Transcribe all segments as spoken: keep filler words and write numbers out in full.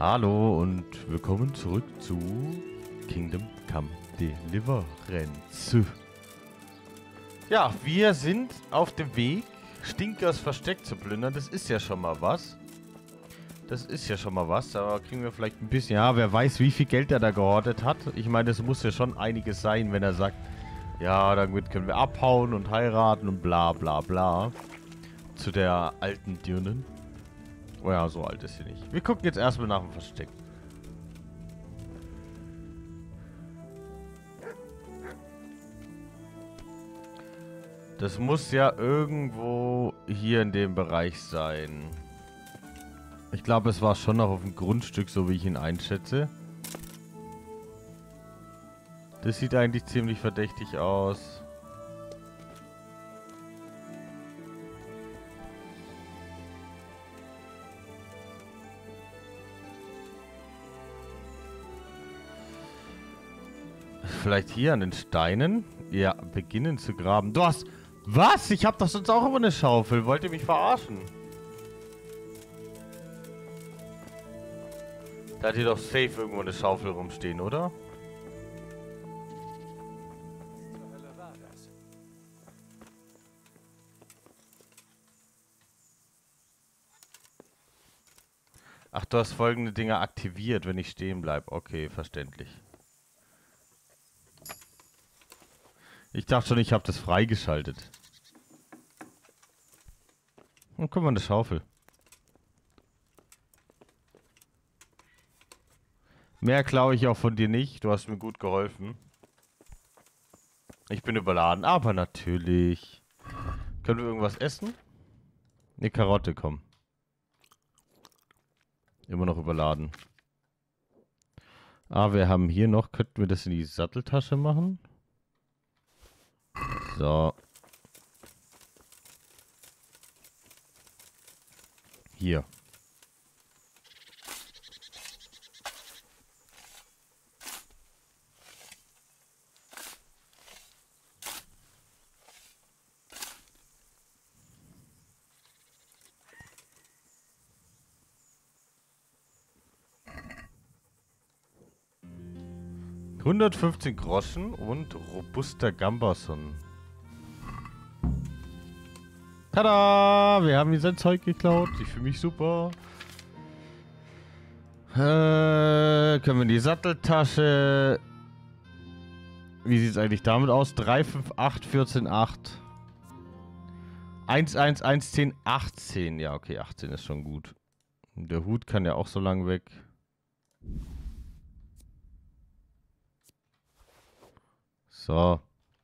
Hallo und willkommen zurück zu Kingdom Come Deliverance. Ja, wir sind auf dem Weg, Stinkers Versteck zu plündern. Das ist ja schon mal was. Das ist ja schon mal was. Aber kriegen wir vielleicht ein bisschen... Ja, wer weiß, wie viel Geld er da gehortet hat. Ich meine, es muss ja schon einiges sein, wenn er sagt, ja, damit können wir abhauen und heiraten und bla bla bla. Zu der alten Dirnen. Oh ja, so alt ist sie nicht. Wir gucken jetzt erstmal nach dem Versteck. Das muss ja irgendwo hier in dem Bereich sein. Ich glaube, es war schon noch auf dem Grundstück, so wie ich ihn einschätze. Das sieht eigentlich ziemlich verdächtig aus. Vielleicht hier an den Steinen? Ja, beginnen zu graben. Du hast... Was? Ich hab doch sonst auch immer eine Schaufel. Wollt ihr mich verarschen? Da hat hier doch safe irgendwo eine Schaufel rumstehen, oder? Ach, du hast folgende Dinge aktiviert, wenn ich stehen bleibe. Okay, verständlich. Ich dachte schon, ich habe das freigeschaltet. Und guck mal, eine Schaufel. Mehr klaue ich auch von dir nicht. Du hast mir gut geholfen. Ich bin überladen, aber natürlich. Können wir irgendwas essen? Eine Karotte, komm. Immer noch überladen. Ah, wir haben hier noch... Könnten wir das in die Satteltasche machen? So. Hier. hundertfünfzehn Groschen und robuster Gambason. Tada! Wir haben ihm sein Zeug geklaut. Ich fühle mich super. Äh, können wir in die Satteltasche... Wie sieht es eigentlich damit aus? drei fünf acht vierzehn acht. eins eins eins zehn achtzehn. Ja, okay, achtzehn ist schon gut. Der Hut kann ja auch so lang weg. So.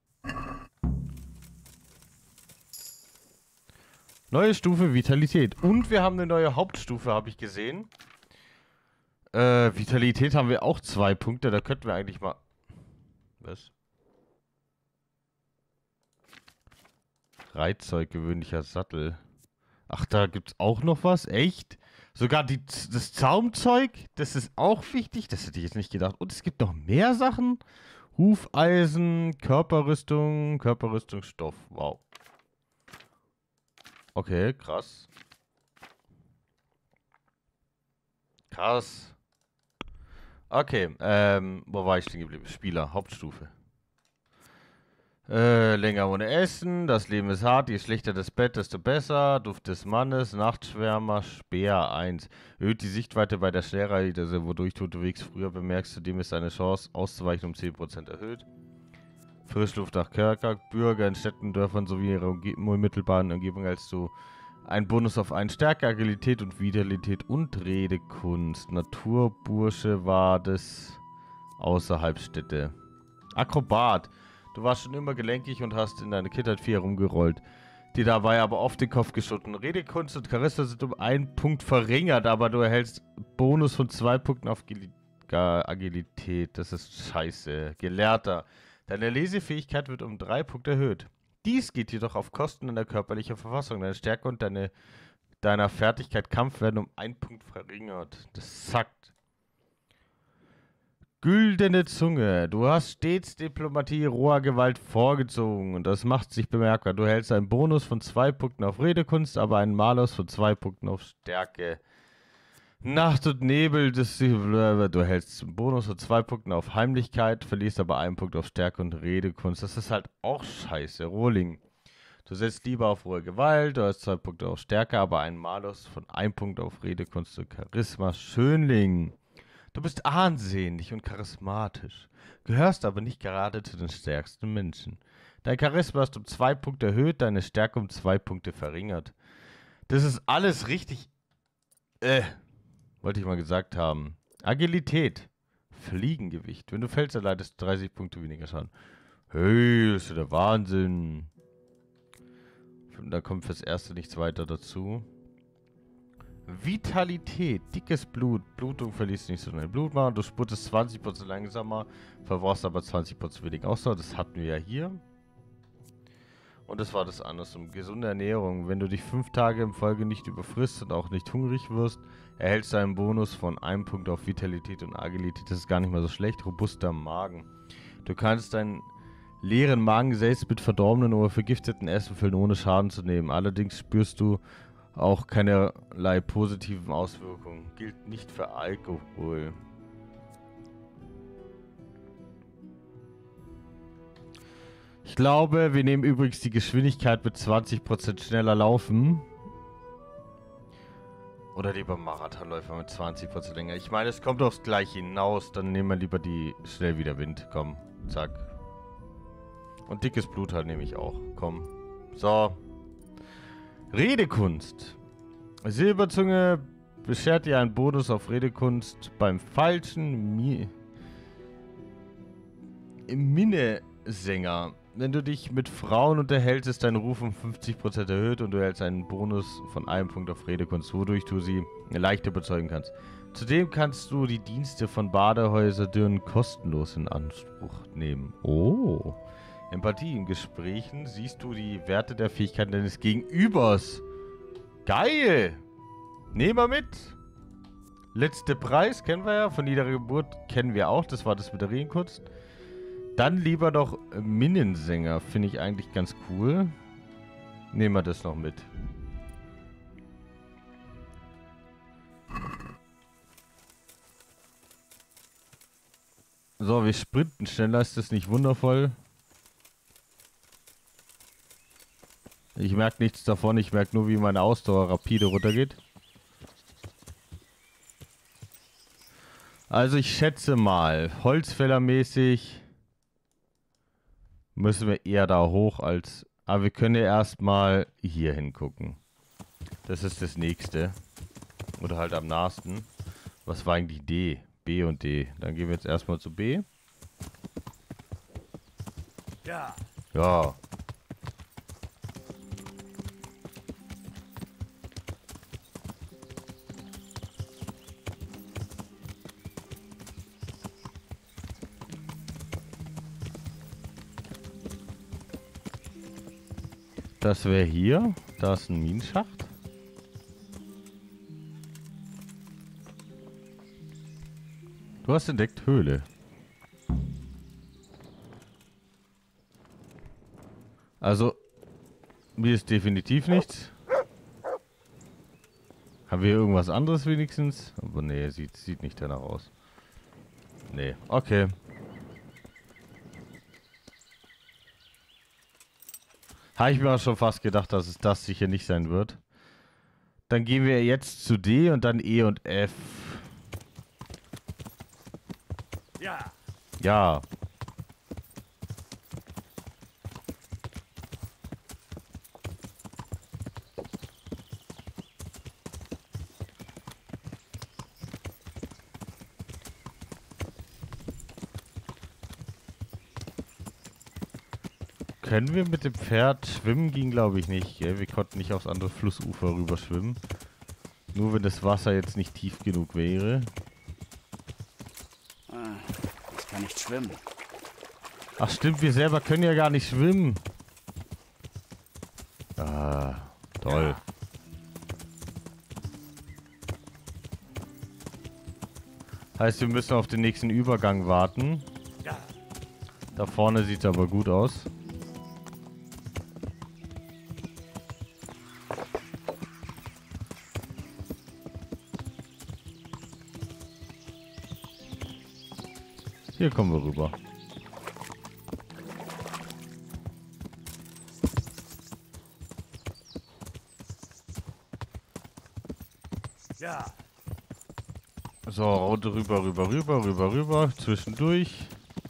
Neue Stufe Vitalität. Und wir haben eine neue Hauptstufe, habe ich gesehen. Äh, Vitalität haben wir auch zwei Punkte. Da könnten wir eigentlich mal... Was? Reitzeug, gewöhnlicher Sattel. Ach, da gibt's auch noch was? Echt? Sogar die, das Zaumzeug? Das ist auch wichtig? Das hätte ich jetzt nicht gedacht. Und es gibt noch mehr Sachen? Hufeisen, Körperrüstung, Körperrüstungsstoff. Wow. Okay, krass. Krass. Okay, ähm, wo war ich stehen geblieben? Spieler, Hauptstufe. Äh, länger ohne Essen, das Leben ist hart, je schlechter das Bett, desto besser. Duft des Mannes, Nachtschwärmer, Speer eins. Erhöht die Sichtweite bei der Schnellreise, also wodurch du unterwegs früher bemerkst, zudem ist deine Chance auszuweichen um zehn Prozent erhöht. Frischluft nach Kerker, Bürger in Städten, Dörfern sowie ihrer Umge unmittelbaren Umgebung als du ein Bonus auf einen Stärke, Agilität und Vitalität und Redekunst. Naturbursche war das außerhalb Städte. Akrobat. Du warst schon immer gelenkig und hast in deiner Kindheit viel herumgerollt. Die dabei aber oft den Kopf geschossen. Redekunst und Charisma sind um einen Punkt verringert, aber du erhältst Bonus von zwei Punkten auf Gil Agilität. Das ist scheiße. Gelehrter. Deine Lesefähigkeit wird um drei Punkte erhöht. Dies geht jedoch auf Kosten deiner körperlichen Verfassung. Deine Stärke und deine, deiner Fertigkeit Kampf werden um einen Punkt verringert. Das sackt. Güldene Zunge. Du hast stets Diplomatie, roher Gewalt vorgezogen und das macht sich bemerkbar. Du hältst einen Bonus von zwei Punkten auf Redekunst, aber einen Malus von zwei Punkten auf Stärke. Nacht und Nebel, das, du hältst einen Bonus von zwei Punkten auf Heimlichkeit, verlierst aber einen Punkt auf Stärke und Redekunst. Das ist halt auch scheiße. Rohling. Du setzt lieber auf rohe Gewalt, du hast zwei Punkte auf Stärke, aber einen Malus von einem Punkt auf Redekunst und Charisma. Schönling. Du bist ansehnlich und charismatisch, gehörst aber nicht gerade zu den stärksten Menschen. Dein Charisma ist um zwei Punkte erhöht, deine Stärke um zwei Punkte verringert. Das ist alles richtig. Äh, wollte ich mal gesagt haben. Agilität. Fliegengewicht. Wenn du fällst, erleidest du dreißig Punkte weniger Schaden. Hey, das ist ja der Wahnsinn. Da kommt fürs Erste nichts weiter dazu. Vitalität, dickes Blut, Blutung verliest nicht so schnell Blutmangel, du spurtest zwanzig Prozent langsamer, verbrauchst aber zwanzig Prozent weniger Ausdauer, das hatten wir ja hier. Und das war das andersrum, gesunde Ernährung, wenn du dich fünf Tage in Folge nicht überfrisst und auch nicht hungrig wirst, erhältst du einen Bonus von einem Punkt auf Vitalität und Agilität, das ist gar nicht mal so schlecht, robuster Magen. Du kannst deinen leeren Magen selbst mit verdorbenen oder vergifteten Essen füllen, ohne Schaden zu nehmen, allerdings spürst du auch keinerlei positiven Auswirkungen. Gilt nicht für Alkohol. Ich glaube, wir nehmen übrigens die Geschwindigkeit mit zwanzig Prozent schneller laufen. Oder lieber Marathonläufer mit zwanzig Prozent länger. Ich meine, es kommt aufs Gleiche hinaus. Dann nehmen wir lieber die schnell wieder Wind. Komm, zack. Und dickes Blut halt nehme ich auch. Komm. So. Redekunst. Silberzunge beschert dir einen Bonus auf Redekunst beim falschen Mi Minnesänger. Wenn du dich mit Frauen unterhältst, ist dein Ruf um fünfzig Prozent erhöht und du erhältst einen Bonus von einem Punkt auf Redekunst, wodurch du sie leicht überzeugen kannst. Zudem kannst du die Dienste von Badehäuserdürren kostenlos in Anspruch nehmen. Oh. Empathie. In Gesprächen siehst du die Werte der Fähigkeiten deines Gegenübers. Geil! Nehmen wir mit. Letzte Preis kennen wir ja. Von niederer Geburt kennen wir auch. Das war das mit der Regenkunst. Dann lieber noch Minnesänger. Finde ich eigentlich ganz cool. Nehmen wir das noch mit. So, wir sprinten schneller. Ist das nicht wundervoll? Ich merke nichts davon, ich merke nur, wie meine Ausdauer rapide runtergeht. Also ich schätze mal, Holzfällermäßig müssen wir eher da hoch als... Aber wir können ja erstmal hier hingucken. Das ist das nächste. Oder halt am nahesten. Was war eigentlich D? B und D. Dann gehen wir jetzt erstmal zu B. Ja. Ja. Das wäre hier. Da ist ein Minenschacht. Du hast entdeckt Höhle. Also, mir ist definitiv nichts. Haben wir irgendwas anderes wenigstens? Aber nee, sieht, sieht nicht danach aus. Nee, okay. Habe ich mir auch schon fast gedacht, dass es das sicher nicht sein wird. Dann gehen wir jetzt zu D und dann E und F. Ja. Ja. Können wir mit dem Pferd schwimmen? Ging glaube ich nicht. Gell? Wir konnten nicht aufs andere Flussufer rüber schwimmen. Nur wenn das Wasser jetzt nicht tief genug wäre. Ah, ich kann nicht schwimmen. Ach stimmt, wir selber können ja gar nicht schwimmen. Ah, toll. Ja. Heißt, wir müssen auf den nächsten Übergang warten. Ja. Da vorne sieht es aber gut aus. Hier kommen wir rüber. Ja. So, rüber, rüber, rüber, rüber, rüber. Zwischendurch.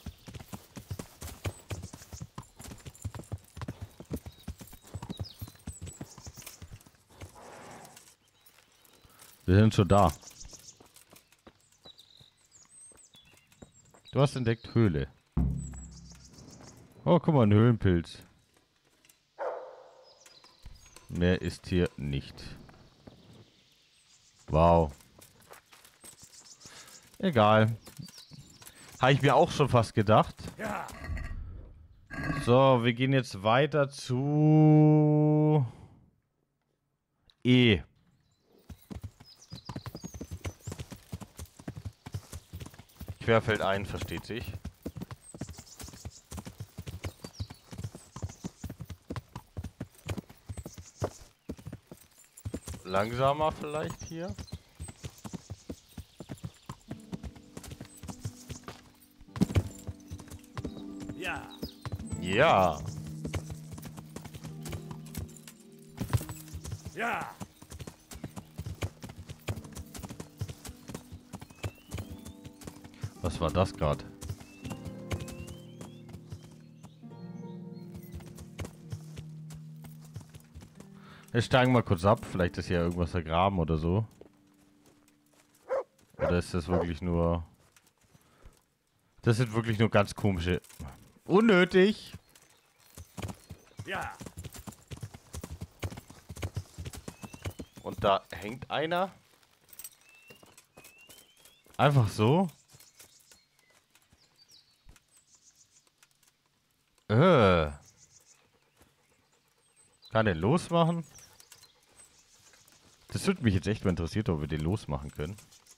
Wir sind schon da. Du hast entdeckt Höhle. Oh, guck mal, ein Höhlenpilz. Mehr ist hier nicht. Wow. Egal. Habe ich mir auch schon fast gedacht. Ja. So, wir gehen jetzt weiter zu E. Querfeld ein, versteht sich. Langsamer vielleicht hier. Ja. Ja. Ja. Was war das gerade? Wir steigen mal kurz ab. Vielleicht ist hier irgendwas vergraben oder so. Oder ist das wirklich nur... Das sind wirklich nur ganz komische... Unnötig! Ja. Und da hängt einer. Einfach so. Äh. Kann der losmachen? Das würde mich jetzt echt mal interessieren, ob wir den losmachen können.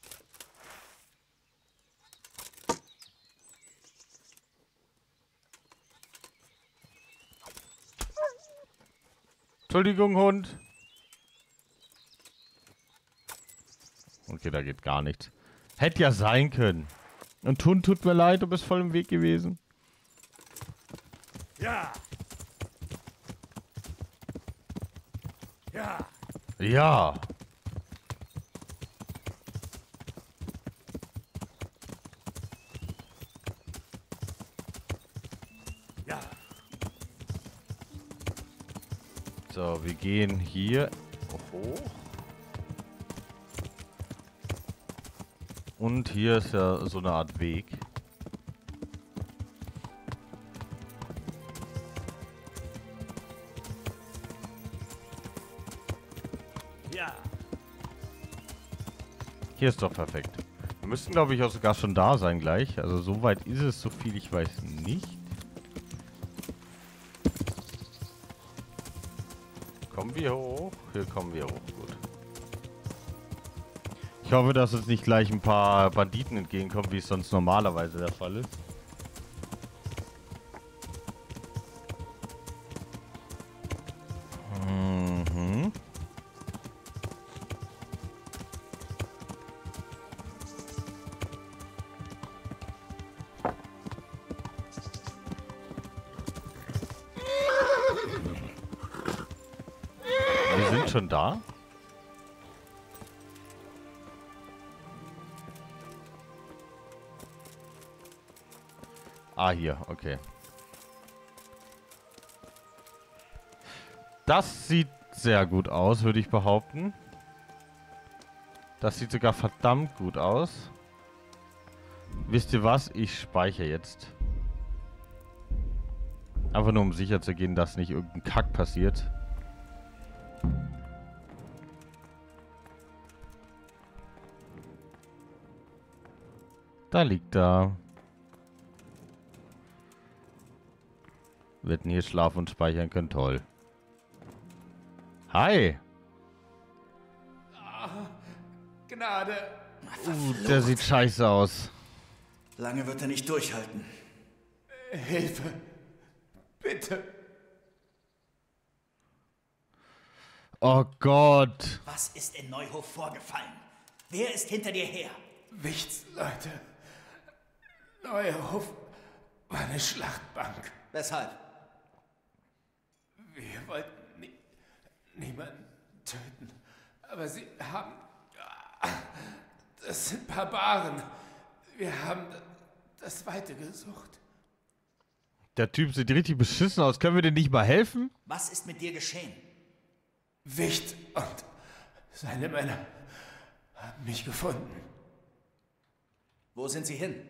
Entschuldigung, Hund. Okay, da geht gar nichts. Hätte ja sein können. Und Hund, tut mir leid, du bist voll im Weg gewesen. Ja. Ja. Ja. Ja. So, wir gehen hier hoch. Und hier ist ja so eine Art Weg. Ja. Hier ist doch perfekt. Wir müssten, glaube ich, auch sogar schon da sein gleich. Also so weit ist es, so viel ich weiß nicht. Kommen wir hoch? Hier kommen wir hoch, gut. Ich hoffe, dass uns nicht gleich ein paar Banditen entgegenkommen, wie es sonst normalerweise der Fall ist. Mhm. Wir sind schon da. Ah, hier, okay. Das sieht sehr gut aus, würde ich behaupten. Das sieht sogar verdammt gut aus. Wisst ihr was? Ich speichere jetzt. Einfach nur um sicher zu gehen, dass nicht irgendein Kack passiert. Da liegt da. Wir hätten hier schlafen und speichern können. Toll. Hi. Gnade. Uh, der sieht scheiße aus. Lange wird er nicht durchhalten. Hilfe. Bitte. Oh Gott. Was ist in Neuhof vorgefallen? Wer ist hinter dir her? Nichts, Leute. Neuhof war eine Schlachtbank. Weshalb? Wir wollten nie, niemanden töten. Aber sie haben... Das sind Barbaren. Wir haben das Weite gesucht. Der Typ sieht richtig beschissen aus. Können wir dir nicht mal helfen? Was ist mit dir geschehen? Wicht und seine Männer haben mich gefunden. Wo sind sie hin?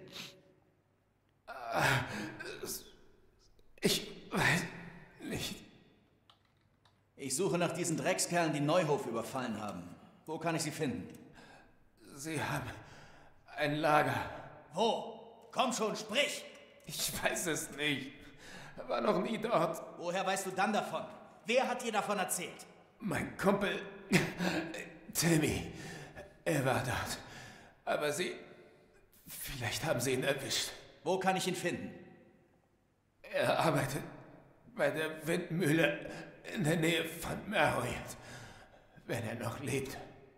Ich weiß nicht. Ich suche nach diesen Dreckskerlen, die Neuhof überfallen haben. Wo kann ich sie finden? Sie haben ein Lager. Wo? Komm schon, sprich! Ich weiß es nicht. War noch nie dort. Woher weißt du dann davon? Wer hat dir davon erzählt? Mein Kumpel Timmy. Er war dort. Aber sie... Vielleicht haben sie ihn erwischt. Wo kann ich ihn finden? Er arbeitet bei der Windmühle in der Nähe von Merhoyet. Wenn er noch lebt.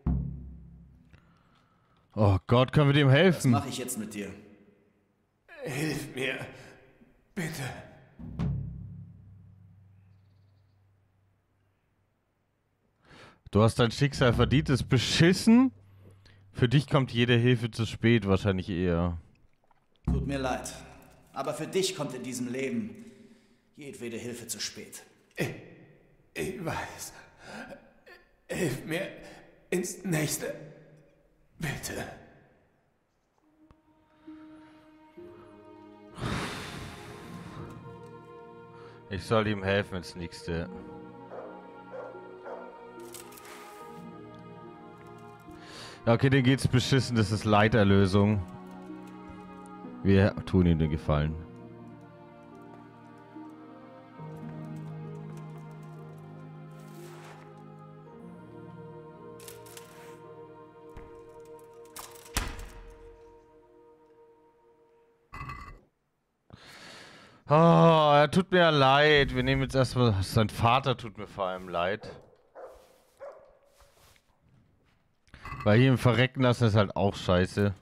Oh Gott, können wir dem helfen? Was mache ich jetzt mit dir? Hilf mir. Bitte. Du hast dein Schicksal verdient, ist beschissen. Für dich kommt jede Hilfe zu spät, wahrscheinlich eher. Tut mir leid. Aber für dich kommt in diesem Leben jedwede Hilfe zu spät. Ich, ich weiß. Hilf mir ins nächste. Bitte. Ich soll ihm helfen ins nächste. Ja, okay, denen geht's beschissen, das ist Leiterlösung. Wir tun ihm den Gefallen. Oh, er tut mir leid. Wir nehmen jetzt erstmal... Sein Vater tut mir vor allem leid. Weil hier im Verrecken lassen ist halt auch scheiße.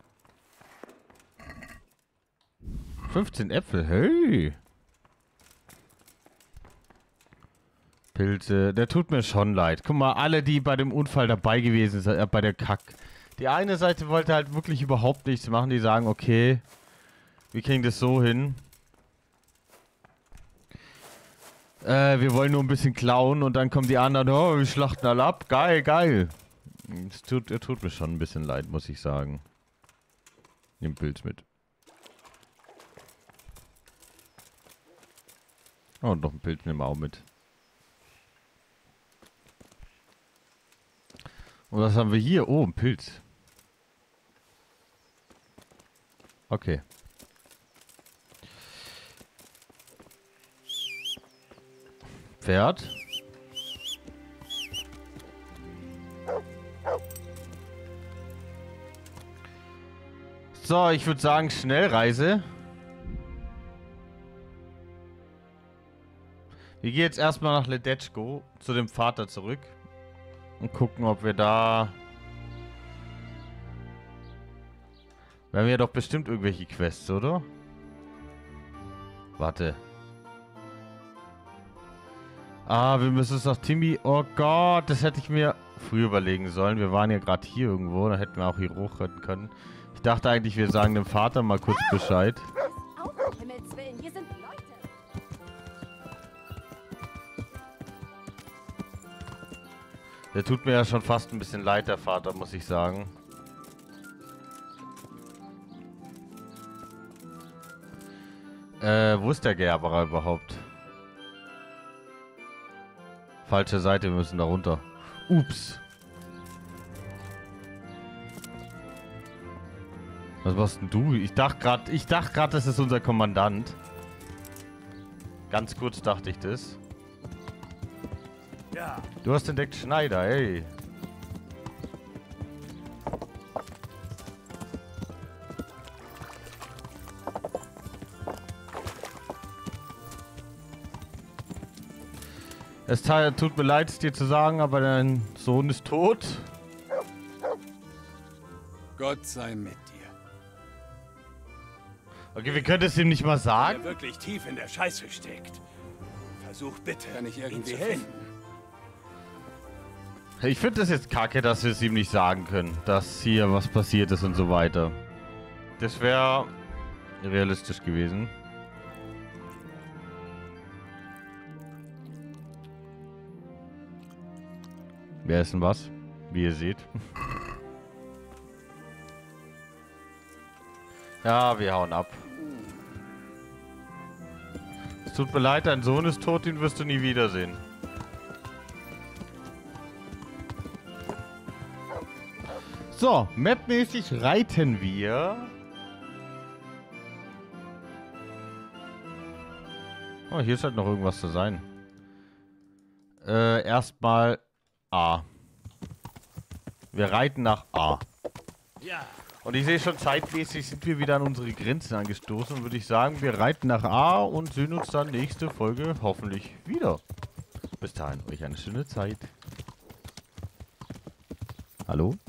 fünfzehn Äpfel, hey. Pilze, der tut mir schon leid. Guck mal, alle, die bei dem Unfall dabei gewesen sind, äh, bei der Kack. Die eine Seite wollte halt wirklich überhaupt nichts machen. Die sagen, okay, wir kriegen das so hin. Äh, wir wollen nur ein bisschen klauen und dann kommen die anderen, oh, wir schlachten alle ab. Geil, geil. Es tut, er tut mir schon ein bisschen leid, muss ich sagen. Nimm Pilz mit. Oh, und noch ein Pilz nehmen wir auch mit. Und was haben wir hier? Oh, ein Pilz. Okay. Pferd. So, ich würde sagen, Schnellreise. Wir gehen jetzt erstmal nach Ledetschko zu dem Vater zurück und gucken, ob wir da... Wir haben ja doch bestimmt irgendwelche Quests, oder? Warte. Ah, wir müssen es nach Timmy... Oh Gott, das hätte ich mir früher überlegen sollen. Wir waren ja gerade hier irgendwo, da hätten wir auch hier hochrennen können. Ich dachte eigentlich, wir sagen dem Vater mal kurz Bescheid. Auf um Himmels Willen, hier sind Leute. Der tut mir ja schon fast ein bisschen leid, der Vater, muss ich sagen. Äh, wo ist der Gerberer überhaupt? Falsche Seite, wir müssen da runter. Ups. Was machst denn du? Ich dachte gerade, ich dachte gerade, das ist unser Kommandant. Ganz kurz dachte ich das. Ja. Du hast entdeckt Schneider, ey. Es tut mir leid, es dir zu sagen, aber dein Sohn ist tot. Gott sei mit dir. Okay, wir können es ihm nicht mal Der sagen. wirklich tief in der Scheiße steckt. Versuch bitte, Kann ich ihn irgendwie zu helfen? finden. Ich finde das jetzt kacke, dass wir es ihm nicht sagen können, dass hier was passiert ist und so weiter. Das wäre realistisch gewesen. Wer ist denn was? Wie ihr seht. Ja, wir hauen ab. Es tut mir leid, dein Sohn ist tot, den wirst du nie wiedersehen. So, mapmäßig reiten wir. Oh, hier scheint noch irgendwas zu sein. Äh, erstmal A. Wir reiten nach A. Ja. Und ich sehe schon, zeitmäßig sind wir wieder an unsere Grenzen angestoßen. Und würde ich sagen, wir reiten nach A und sehen uns dann nächste Folge hoffentlich wieder. Bis dahin, euch eine schöne Zeit. Hallo?